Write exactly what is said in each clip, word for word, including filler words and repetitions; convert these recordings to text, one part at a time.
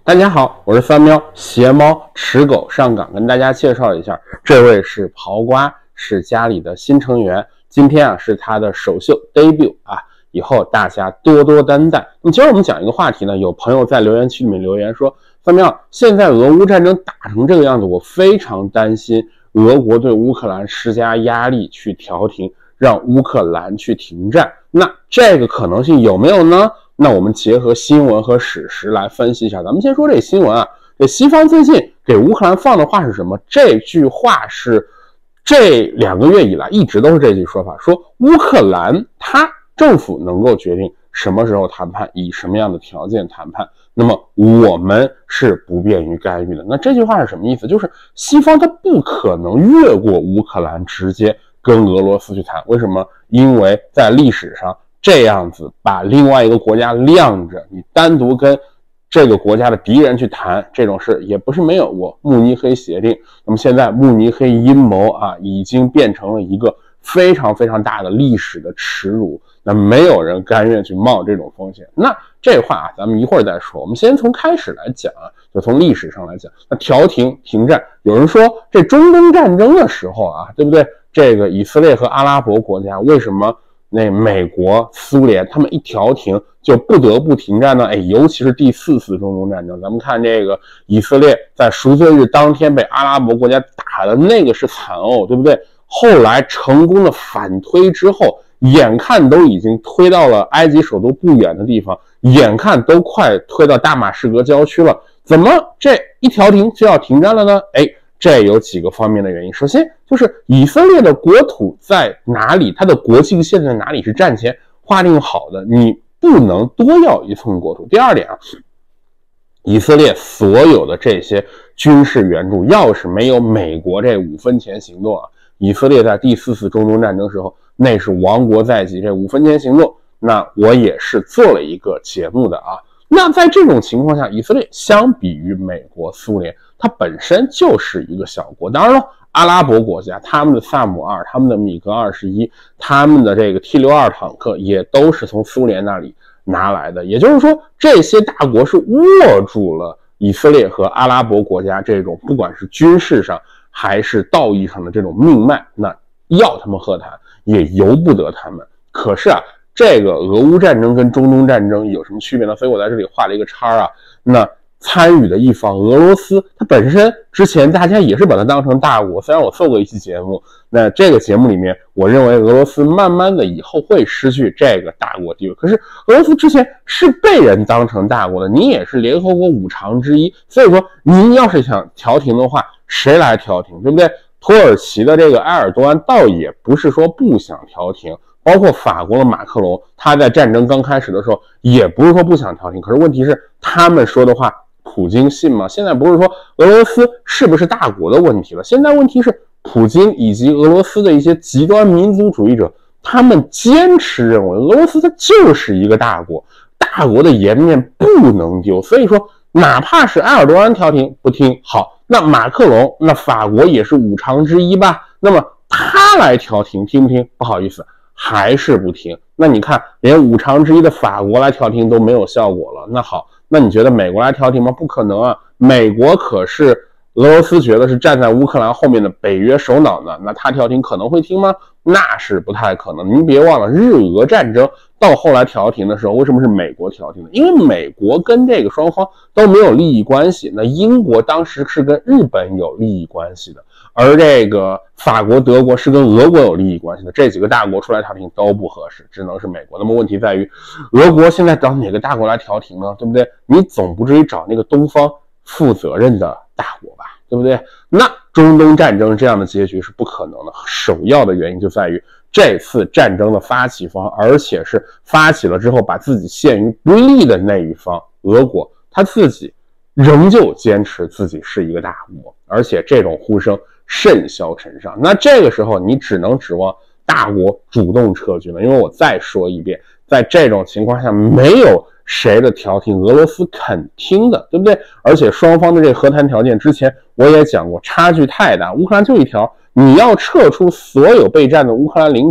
大家好，我是三喵，携猫持狗上岗，跟大家介绍一下，这位是刨瓜，是家里的新成员。今天啊是他的首秀 debut 啊，以后大家多多担待。那么今儿我们讲一个话题呢，有朋友在留言区里面留言说，三喵，现在俄乌战争打成这个样子，我非常担心俄国对乌克兰施加压力去调停，让乌克兰去停战。那这个可能性有没有呢？那我们结合新闻和史实来分析一下。咱们先说这新闻啊，这西方最近给乌克兰放的话是什么？这句话是这两个月以来一直都是这句说法，说乌克兰他政府能够决定什么时候谈判，以什么样的条件谈判，那么我们是不便于干预的。那这句话是什么意思？就是西方他不可能越过乌克兰直接跟俄罗斯去谈。为什么？因为在历史上这样子把另外一个国家晾着，你单独跟这个国家的敌人去谈这种事也不是没有过。慕尼黑协定，那么现在慕尼黑阴谋啊，已经变成了一个非常非常大的历史的耻辱，那没有人甘愿去冒这种风险。那这话啊，咱们一会儿再说。我们先从开始来讲啊，就从历史上来讲，那调停停战，有人说这中东战争的时候啊，对不对？这个以色列和阿拉伯国家为什么那美国、苏联他们一调停就不得不停战呢？哎，尤其是第四次中东战争，咱们看这个以色列在赎罪日当天被阿拉伯国家打的那个是惨呕，对不对？后来成功的反推之后，眼看都已经推到了埃及首都不远的地方，眼看都快推到大马士革郊区了，怎么这一调停就要停战了呢？哎，这有几个方面的原因。首先就是以色列的国土在哪里，它的国境线在哪里是战前划定好的，你不能多要一寸国土。第二点啊，以色列所有的这些军事援助，要是没有美国这五分钱行动啊，以色列在第四次中东战争时候那是亡国在即。这五分钱行动，那我也是做了一个节目的啊。那在这种情况下，以色列相比于美国、苏联，它本身就是一个小国。当然了，阿拉伯国家他们的萨姆二、他们的米格二十一、他们的这个 T 六十二 坦克也都是从苏联那里拿来的。也就是说，这些大国是握住了以色列和阿拉伯国家这种不管是军事上还是道义上的这种命脉，那要他们和谈也由不得他们。可是啊，这个俄乌战争跟中东战争有什么区别呢？所以我在这里画了一个叉啊。那参与的一方俄罗斯，它本身之前大家也是把它当成大国，虽然我做过一期节目，那这个节目里面我认为俄罗斯慢慢的以后会失去这个大国地位。可是俄罗斯之前是被人当成大国的，你也是联合国五常之一，所以说您要是想调停的话，谁来调停，对不对？土耳其的这个埃尔多安倒也不是说不想调停，包括法国的马克龙，他在战争刚开始的时候也不是说不想调停，可是问题是他们说的话普京信吗？现在不是说俄罗斯是不是大国的问题了，现在问题是普京以及俄罗斯的一些极端民族主义者，他们坚持认为俄罗斯它就是一个大国，大国的颜面不能丢。所以说哪怕是埃尔多安调停不听，好，那马克龙，那法国也是五常之一吧，那么他来调停听不听？不好意思，还是不听。那你看连五常之一的法国来调停都没有效果了，那好，那你觉得美国来调停吗？不可能啊！美国可是俄罗斯觉得是站在乌克兰后面的北约首脑呢，那他调停可能会听吗？那是不太可能。您别忘了，日俄战争到后来调停的时候，为什么是美国调停的？因为美国跟这个双方都没有利益关系，那英国当时是跟日本有利益关系的，而这个法国、德国是跟俄国有利益关系的，这几个大国出来调停都不合适，只能是美国。那么问题在于，俄国现在找哪个大国来调停呢？对不对？你总不至于找那个东方负责任的大国吧，对不对？那中东战争这样的结局是不可能的，首要的原因就在于这次战争的发起方，而且是发起了之后把自己陷于不利的那一方，俄国，他自己仍旧坚持自己是一个大国，而且这种呼声甚嚣尘上。那这个时候你只能指望大国主动撤军了，因为我再说一遍，在这种情况下没有谁的调停俄罗斯肯听的，对不对？而且双方的这个和谈条件之前我也讲过，差距太大，乌克兰就一条，你要撤出所有被占的乌克兰领土，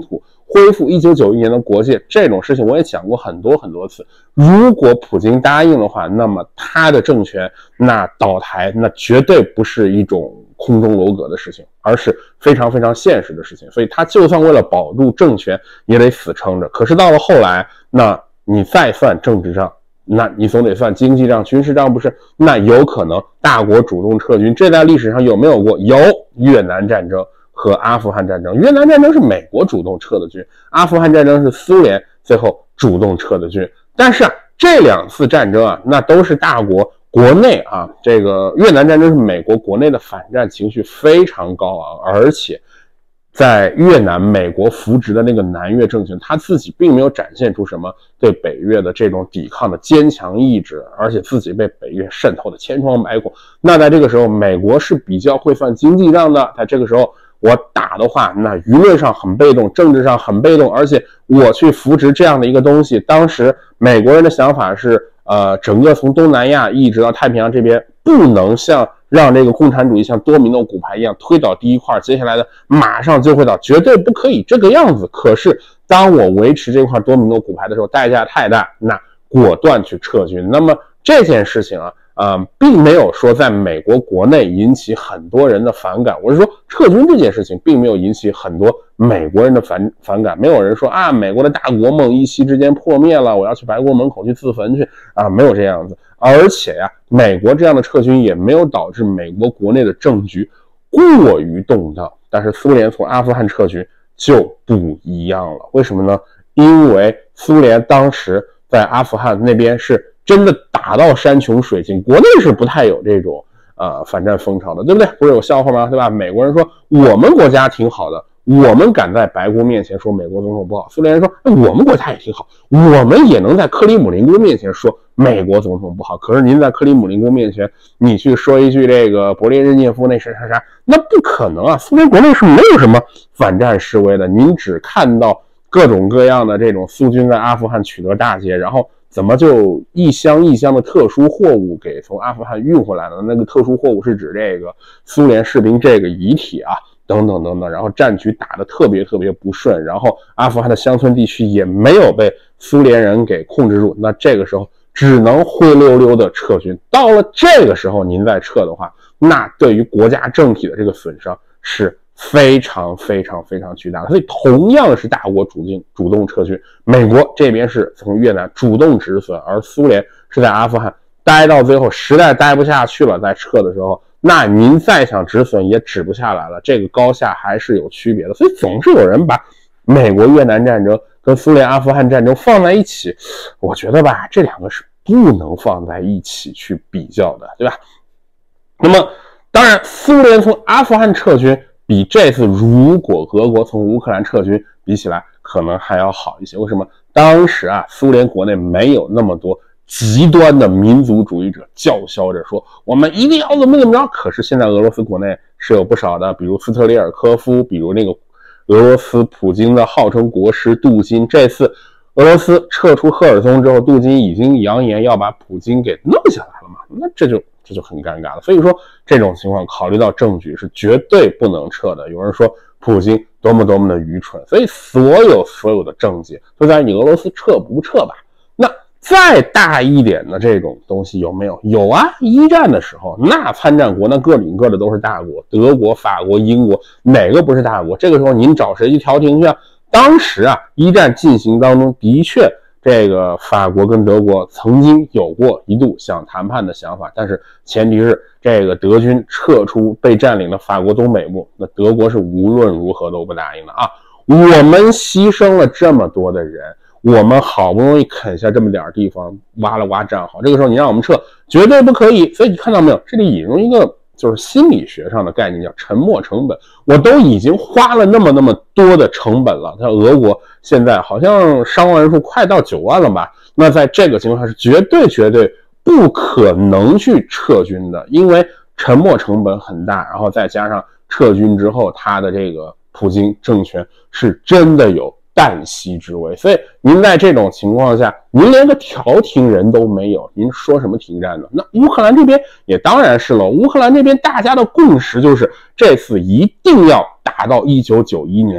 恢复一九九一年的国界，这种事情我也讲过很多很多次。如果普京答应的话，那么他的政权那倒台，那绝对不是一种空中楼阁的事情，而是非常非常现实的事情。所以他就算为了保住政权，也得死撑着。可是到了后来，那你再算政治上，那你总得算经济账、军事账，不是？那有可能大国主动撤军，这在历史上有没有过？有，越南战争和阿富汗战争。越南战争是美国主动撤的军，阿富汗战争是苏联最后主动撤的军。但是啊，这两次战争啊，那都是大国国内啊，这个越南战争是美国国内的反战情绪非常高昂，而且在越南美国扶植的那个南越政权，他自己并没有展现出什么对北越的这种抵抗的坚强意志，而且自己被北越渗透的千疮百孔。那在这个时候，美国是比较会算经济账的，在这个时候我打的话，那舆论上很被动，政治上很被动，而且我去扶植这样的一个东西，当时美国人的想法是呃，整个从东南亚一直到太平洋这边，不能像让这个共产主义像多米诺骨牌一样推倒第一块，接下来的马上就会倒，绝对不可以这个样子。可是当我维持这块多米诺骨牌的时候，代价太大，那果断去撤军。那么这件事情啊，呃，并没有说在美国国内引起很多人的反感。我是说，撤军这件事情并没有引起很多美国人的反反感。没有人说啊，美国的大国梦一夕之间破灭了，我要去白宫门口去自焚去啊，没有这样子。而且呀、啊，美国这样的撤军也没有导致美国国内的政局过于动荡。但是苏联从阿富汗撤军就不一样了，为什么呢？因为苏联当时在阿富汗那边是真的打到山穷水尽，国内是不太有这种呃反战风潮的，对不对？不是有笑话吗？对吧？美国人说我们国家挺好的，我们敢在白宫面前说美国总统不好。苏联人说我们国家也挺好，我们也能在克里姆林宫面前说美国总统不好。可是您在克里姆林宫面前，你去说一句这个勃列日涅夫那啥啥啥，那不可能啊！苏联国内是没有什么反战示威的，您只看到各种各样的这种苏军在阿富汗取得大捷，然后怎么就一箱一箱的特殊货物给从阿富汗运回来了？那个特殊货物是指这个苏联士兵这个遗体啊，等等等等。然后战局打得特别特别不顺，然后阿富汗的乡村地区也没有被苏联人给控制住，那这个时候只能灰溜溜的撤军。到了这个时候您再撤的话，那对于国家政体的这个损伤是非常非常非常巨大的。所以同样是大国主动主动撤军，美国这边是从越南主动止损，而苏联是在阿富汗待到最后实在待不下去了，在撤的时候，那您再想止损也止不下来了，这个高下还是有区别的。所以总是有人把美国越南战争跟苏联阿富汗战争放在一起，我觉得吧，这两个是不能放在一起去比较的，对吧？那么当然苏联从阿富汗撤军比这次如果俄国从乌克兰撤军比起来可能还要好一些。为什么？当时啊，苏联国内没有那么多极端的民族主义者叫嚣着说我们一定要怎么怎么着。可是现在俄罗斯国内是有不少的，比如斯特里尔科夫，比如那个俄罗斯普京的号称国师杜金。这次俄罗斯撤出赫尔松之后，杜金已经扬言要把普京给弄下来了嘛，那这就这就很尴尬了。所以说这种情况考虑到政局是绝对不能撤的。有人说普京多么多么的愚蠢，所以所有所有的症结都在你俄罗斯撤不撤吧。那再大一点的这种东西有没有？有啊，一战的时候那参战国那个顶个的都是大国，德国、法国、英国，哪个不是大国？这个时候您找谁去调停去啊？当时啊，一战进行当中的确这个法国跟德国曾经有过一度想谈判的想法，但是前提是这个德军撤出被占领的法国东北部，那德国是无论如何都不答应的啊。我们牺牲了这么多的人，我们好不容易啃下这么点地方，挖了挖战壕，这个时候你让我们撤绝对不可以。所以你看到没有，这里引用一个就是心理学上的概念叫沉没成本。我都已经花了那么那么多的成本了，像俄国现在好像伤亡人数快到九万了吧，那在这个情况下是绝对绝对不可能去撤军的，因为沉没成本很大，然后再加上撤军之后他的这个普京政权是真的有旦夕之危。所以您在这种情况下，您连个调停人都没有，您说什么停战呢？那乌克兰这边也当然是了，乌克兰这边大家的共识就是这次一定要达到一九九一年的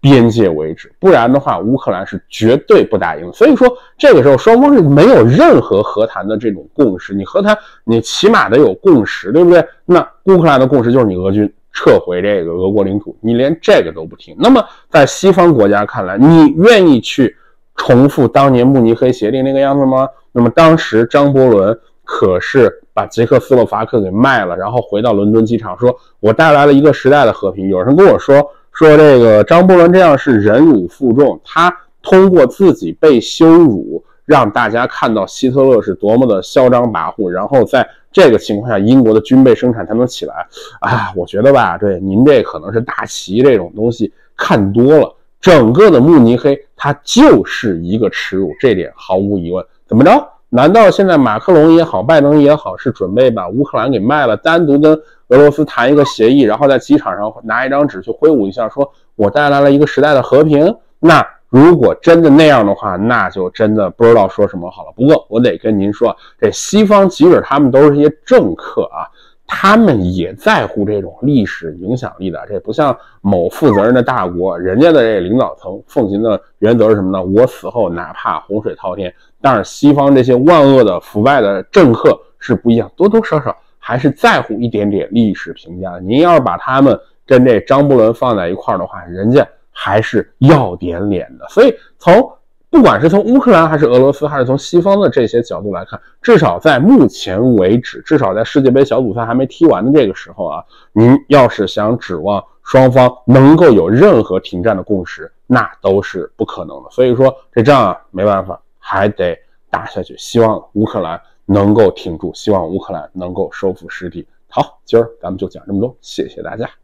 边界为止，不然的话，乌克兰是绝对不打赢。所以说，这个时候双方是没有任何和谈的这种共识。你和谈，你起码得有共识，对不对？那乌克兰的共识就是你俄军撤回这个俄国领土，你连这个都不听。那么在西方国家看来，你愿意去重复当年慕尼黑协定那个样子吗？那么当时张伯伦可是把捷克斯洛伐克给卖了，然后回到伦敦机场说，我带来了一个时代的和平。有人跟我说，说这个张伯伦这样是忍辱负重，他通过自己被羞辱，让大家看到希特勒是多么的嚣张跋扈，然后在这个情况下，英国的军备生产才能起来。啊，我觉得吧，对您这可能是大旗这种东西看多了，整个的慕尼黑它就是一个耻辱，这点毫无疑问。怎么着？难道现在马克龙也好，拜登也好，是准备把乌克兰给卖了，单独跟俄罗斯谈一个协议，然后在机场上拿一张纸去挥舞一下，说我带来了一个时代的和平？那如果真的那样的话，那就真的不知道说什么好了。不过我得跟您说，这西方即使他们都是一些政客啊，他们也在乎这种历史影响力的。这不像某负责任的大国，人家的这领导层奉行的原则是什么呢？我死后哪怕洪水滔天。但是西方这些万恶的腐败的政客是不一样，多多少少还是在乎一点点历史评价的。您要是把他们跟这张伯伦放在一块儿的话，人家还是要点脸的。所以从不管是从乌克兰还是俄罗斯，还是从西方的这些角度来看，至少在目前为止，至少在世界杯小组赛还没踢完的这个时候啊，您要是想指望双方能够有任何停战的共识，那都是不可能的。所以说这仗啊，没办法，还得打下去。希望乌克兰能够挺住，希望乌克兰能够收复失地。好，今儿咱们就讲这么多，谢谢大家。